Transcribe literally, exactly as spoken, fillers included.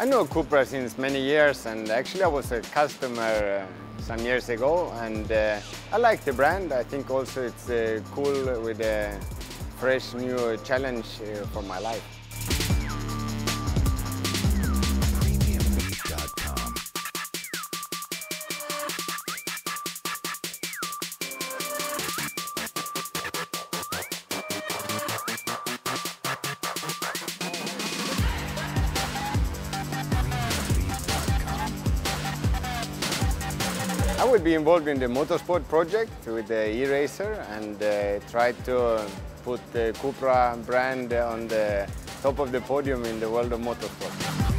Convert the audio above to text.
I know CUPRA since many years, and actually I was a customer uh, some years ago, and uh, I like the brand. I think also it's uh, cool with a fresh new challenge uh, for my life. I will be involved in the motorsport project with the e-racer and uh, try to put the CUPRA brand on the top of the podium in the world of motorsport.